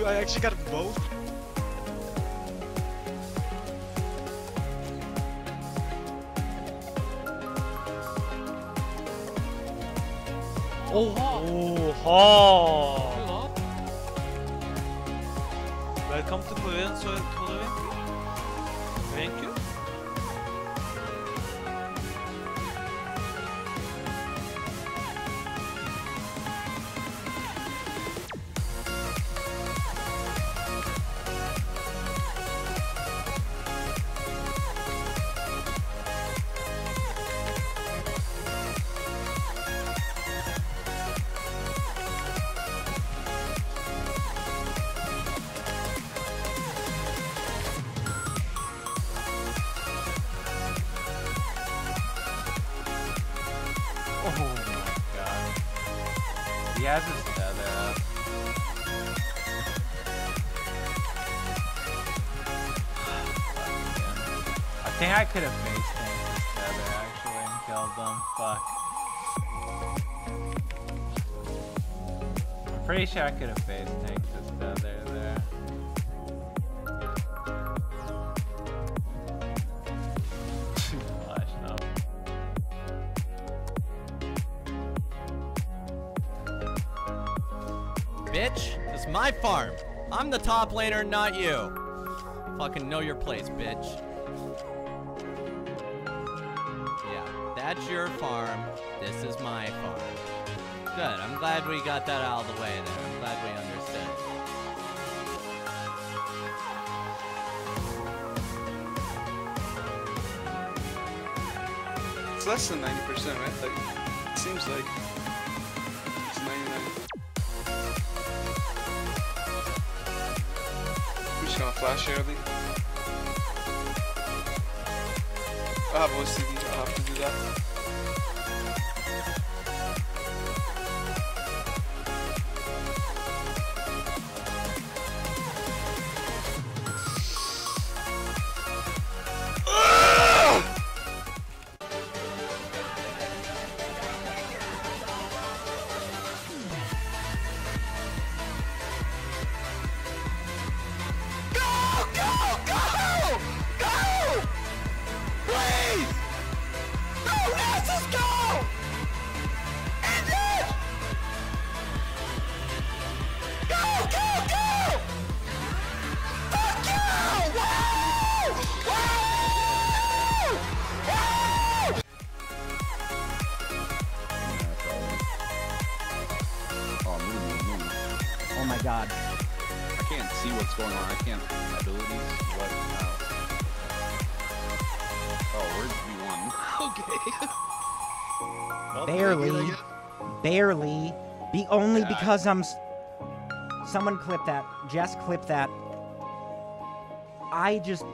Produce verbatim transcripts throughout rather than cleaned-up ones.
I actually got both. Oha! Welcome to Korean soil coloring. Thank you. Oh my god. He has his tether up. I think I could have face tanked his tether actually and killed them. Fuck. I'm pretty sure I could have face tanked his tether there. Flashing up. Bitch, it's my farm. I'm the top laner, not you. Fucking know your place, bitch. Yeah, that's your farm. This is my farm. Good, I'm glad we got that out of the way there. I'm glad we understood. It's less than ninety percent, right? Like, it seems like it's ninety-nine. We're just gonna flash early. I'll have O C D, I'll have to do that. Oh my god. I can't see what's going on. I can't. Abilities? What? Oh, oh where's V one? Okay. Barely. Barely. Be only yeah, because I... I'm... S Someone clip that. Jess clip that. I just...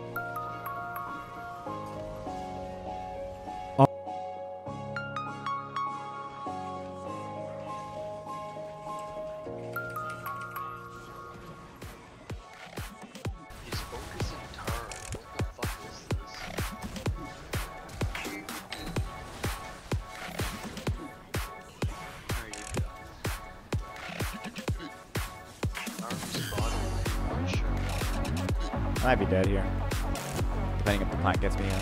I might be dead here, depending if the plant gets me in.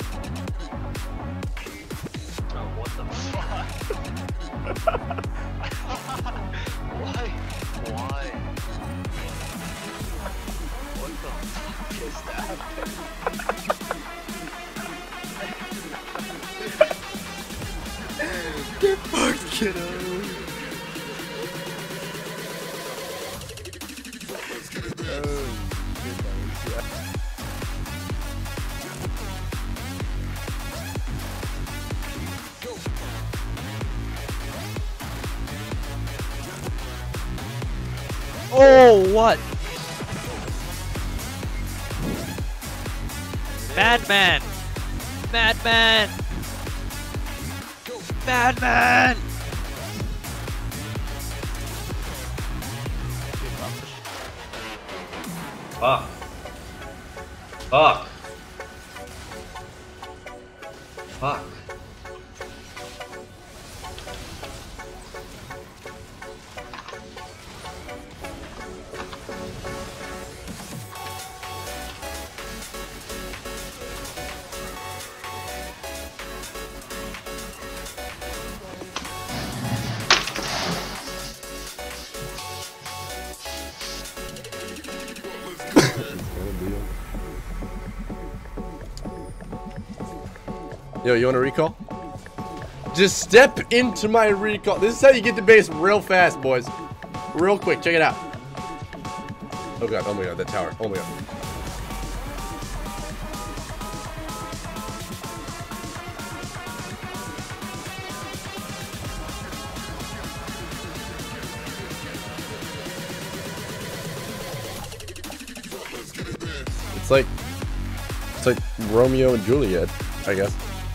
Oh, what the fuck? Why? Why? What the fuck is that? Get fucked, kiddo. Oh, what? Madman! Madman! Madman! Fuck. Fuck. Fuck. Yo, you want a recall? Just step into my recall. This is how you get to base real fast, boys. Real quick. Check it out. Oh god. Oh my god. That tower. Oh my god. It's like, it's like Romeo and Juliet, I guess.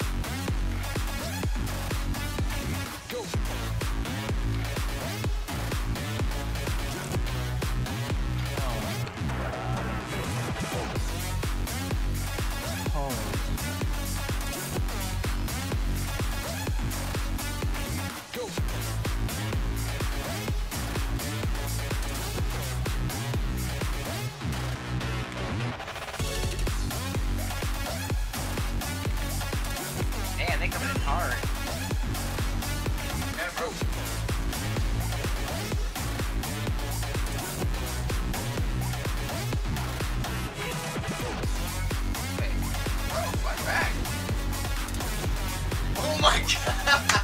Man, they coming in hard. Oh my god!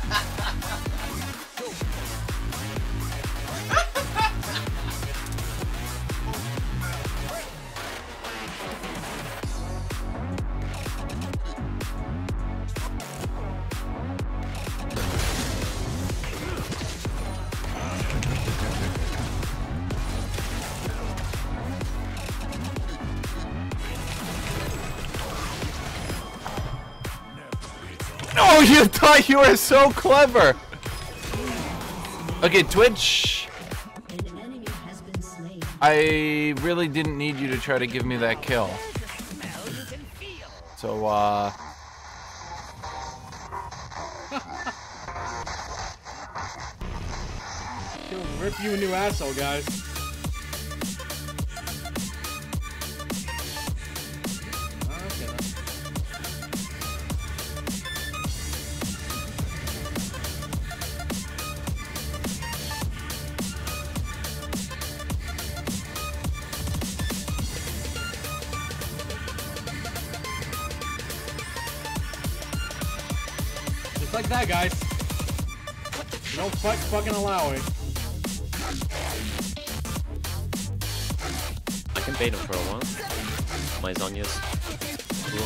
Oh, you thought you were so clever! Okay, Twitch. I really didn't need you to try to give me that kill. So, uh... He'll rip you a new asshole, guys. Just like that, guys. No fuck fucking allowing. I can bait him for a while. My Zonya's cool.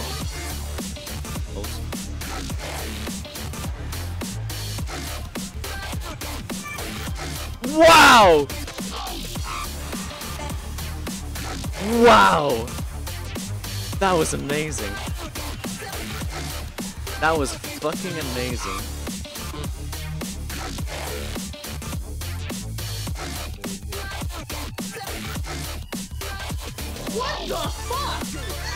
Wow! Wow! That was amazing. That was fucking amazing. What the fuck?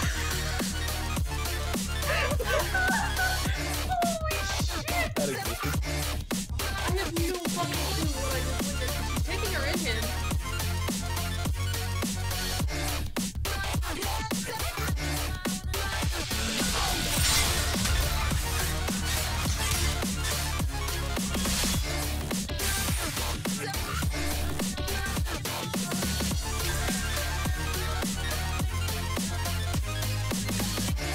Holy shit! That existed. I have no fucking clue what I just witnessed. She's taking her in him.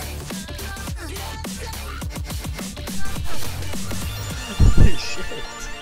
Holy shit.